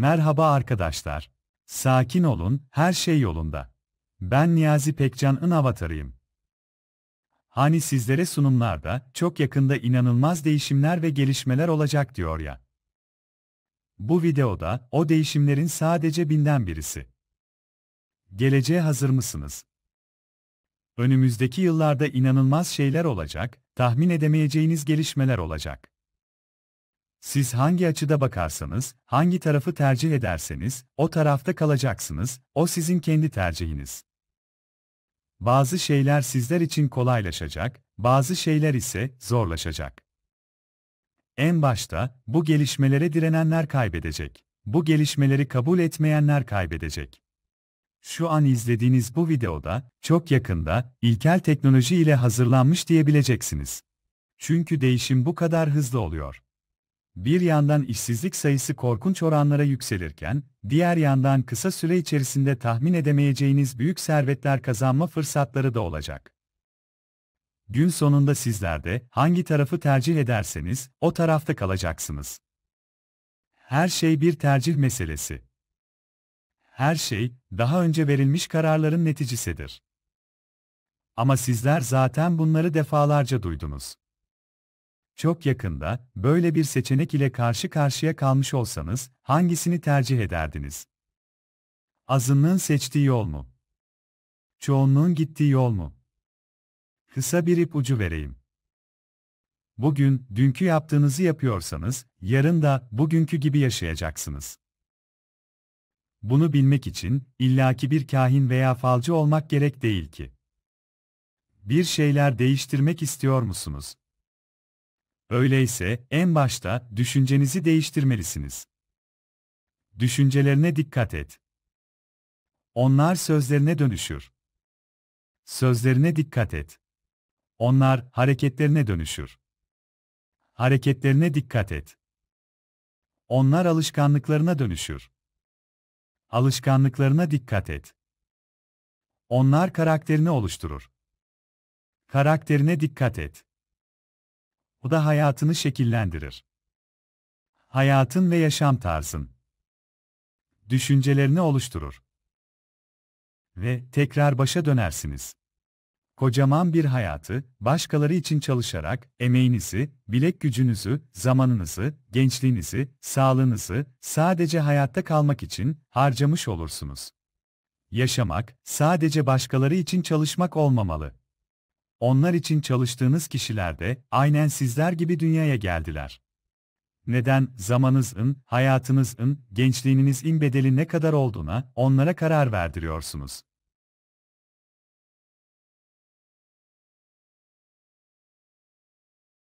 Merhaba arkadaşlar. Sakin olun, her şey yolunda. Ben Niyazi Pekcan'ın avatarıyım. Hani sizlere sunumlarda çok yakında inanılmaz değişimler ve gelişmeler olacak diyor ya. Bu videoda o değişimlerin sadece binden birisi. Geleceğe hazır mısınız? Önümüzdeki yıllarda inanılmaz şeyler olacak, tahmin edemeyeceğiniz gelişmeler olacak. Siz hangi açıda bakarsanız, hangi tarafı tercih ederseniz, o tarafta kalacaksınız, o sizin kendi tercihiniz. Bazı şeyler sizler için kolaylaşacak, bazı şeyler ise zorlaşacak. En başta, bu gelişmelere direnenler kaybedecek. Bu gelişmeleri kabul etmeyenler kaybedecek. Şu an izlediğiniz bu videoda, çok yakında, ilkel teknoloji ile hazırlanmış diyebileceksiniz. Çünkü değişim bu kadar hızlı oluyor. Bir yandan işsizlik sayısı korkunç oranlara yükselirken, diğer yandan kısa süre içerisinde tahmin edemeyeceğiniz büyük servetler kazanma fırsatları da olacak. Gün sonunda sizler de hangi tarafı tercih ederseniz o tarafta kalacaksınız. Her şey bir tercih meselesi. Her şey daha önce verilmiş kararların neticesidir. Ama sizler zaten bunları defalarca duydunuz. Çok yakında, böyle bir seçenek ile karşı karşıya kalmış olsanız, hangisini tercih ederdiniz? Azınlığın seçtiği yol mu? Çoğunluğun gittiği yol mu? Kısa bir ipucu vereyim. Bugün, dünkü yaptığınızı yapıyorsanız, yarın da bugünkü gibi yaşayacaksınız. Bunu bilmek için, illaki bir kahin veya falcı olmak gerek değil ki. Bir şeyler değiştirmek istiyor musunuz? Öyleyse, en başta, düşüncenizi değiştirmelisiniz. Düşüncelerine dikkat et. Onlar sözlerine dönüşür. Sözlerine dikkat et. Onlar hareketlerine dönüşür. Hareketlerine dikkat et. Onlar alışkanlıklarına dönüşür. Alışkanlıklarına dikkat et. Onlar karakterini oluşturur. Karakterine dikkat et. O da hayatını şekillendirir. Hayatın ve yaşam tarzın. Düşüncelerini oluşturur. Ve tekrar başa dönersiniz. Kocaman bir hayatı, başkaları için çalışarak, emeğinizi, bilek gücünüzü, zamanınızı, gençliğinizi, sağlığınızı, sadece hayatta kalmak için harcamış olursunuz. Yaşamak, sadece başkaları için çalışmak olmamalı. Onlar için çalıştığınız kişiler de, aynen sizler gibi dünyaya geldiler. Neden, zamanınızın, hayatınızın, gençliğinizin bedeli ne kadar olduğuna, onlara karar verdiriyorsunuz.